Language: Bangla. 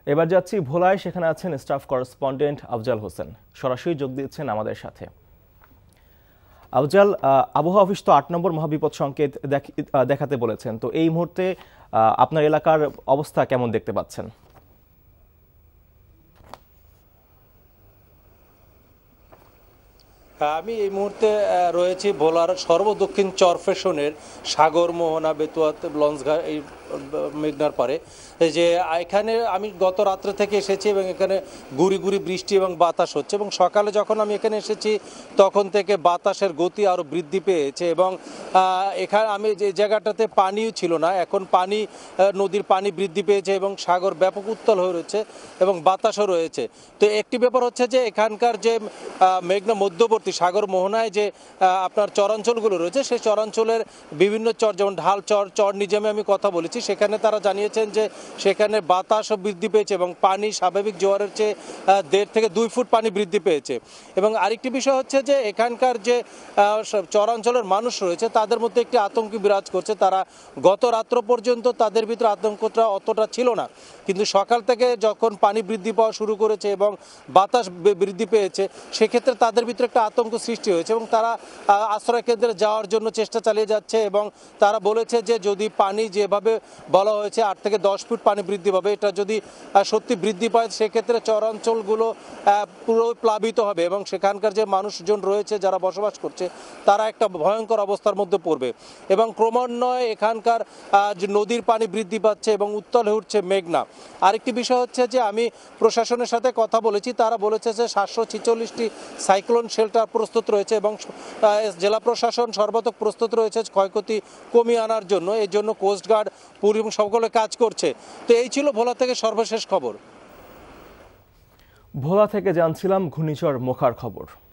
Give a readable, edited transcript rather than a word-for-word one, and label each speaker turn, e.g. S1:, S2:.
S1: এবার যাচ্ছি ভোলায়, সেখানে আছেন স্টাফ করেসপন্ডেন্ট আফজাল হোসেন, সরাসরি যোগ দিচ্ছেন আমাদের সাথে। আফজাল, আবহাওয়া অফিস তো ৮ নম্বর মহাবিপদ সংকেত দেখাতে বলেছেন, তো এই মুহূর্তে আপনার এলাকার অবস্থা কেমন দেখতে পাচ্ছেন?
S2: আমি এই মুহূর্তে রয়েছি ভোলার সর্বদক্ষিণ চরফেশনের সাগর মোহনা বেতুয়াত লঞ্চঘাট এই মেঘনার পারে। যে এখানে আমি গত রাত্রে থেকে এসেছি এবং এখানে গুড়ি গুড়ি বৃষ্টি এবং বাতাস হচ্ছে, এবং সকালে যখন আমি এখানে এসেছি তখন থেকে বাতাসের গতি আরও বৃদ্ধি পেয়েছে, এবং এখানে আমি যে জায়গাটাতে পানিও ছিল না, এখন পানি নদীর পানি বৃদ্ধি পেয়েছে এবং সাগর ব্যাপক উত্তাল হয়ে রয়েছে এবং বাতাসও রয়েছে। তো একটি ব্যাপার হচ্ছে যে এখানকার যে মেঘনা মধ্যবর্তী সাগর মোহনায় যে আপনার চরাঞ্চলগুলো রয়েছে, সেই চরাঞ্চলের বিভিন্ন চর, যেমন ঢাল চর, চর নিজামে আমি কথা বলেছি, সেখানে তারা জানিয়েছেন যে সেখানে বাতাসও বৃদ্ধি পেয়েছে এবং পানি স্বাভাবিক জোয়ারের চেয়ে 1.5 থেকে 2 ফুট পানি বৃদ্ধি পেয়েছে। এবং আরেকটি বিষয় হচ্ছে যে এখানকার যে চরাঞ্চলের মানুষ রয়েছে তাদের মধ্যে একটি আতঙ্ক বিরাজ করছে। তারা গত রাত্র পর্যন্ত তাদের ভিতরে আতঙ্কটা অতটা ছিল না, কিন্তু সকাল থেকে যখন পানি বৃদ্ধি পাওয়া শুরু করেছে এবং বাতাস বৃদ্ধি পেয়েছে, সেক্ষেত্রে তাদের ভিতরে একটা আতঙ্ক সৃষ্টি হয়েছে এবং তারা আশ্রয় কেন্দ্রে যাওয়ার জন্য চেষ্টা চালিয়ে যাচ্ছে। এবং তারা বলেছে যে যদি পানি যেভাবে বলা হয়েছে 8 থেকে 10 ফুট পানি বৃদ্ধি পাবে, এটা যদি সত্যি বৃদ্ধি পায় সেক্ষেত্রে চরাঞ্চলগুলো পুরো প্লাবিত হবে এবং সেখানকার যে মানুষজন রয়েছে যারা বসবাস করছে তারা একটা ভয়ঙ্কর অবস্থার মধ্যে পড়বে। এবং ক্রমান্বয়ে এখানকার নদীর পানি বৃদ্ধি পাচ্ছে এবং উত্তাল হয়ে উঠছে মেঘনা। আরেকটি বিষয় হচ্ছে যে আমি প্রশাসনের সাথে কথা বলেছি, তারা বলেছে যে 746টি সাইক্লোন শেল্টার প্রস্তুত রয়েছে এবং জেলা প্রশাসন সর্বাত্মক প্রস্তুত রয়েছে ক্ষয়ক্ষতি কমিয়ে আনার জন্য। এই জন্য কোস্টগার্ড পুলিশ এবং সকলে কাজ করছে। তো এই ছিল ভোলা থেকে সর্বশেষ খবর।
S1: ভোলা থেকে জানছিলাম ঘূর্ণিঝড় মোখার খবর।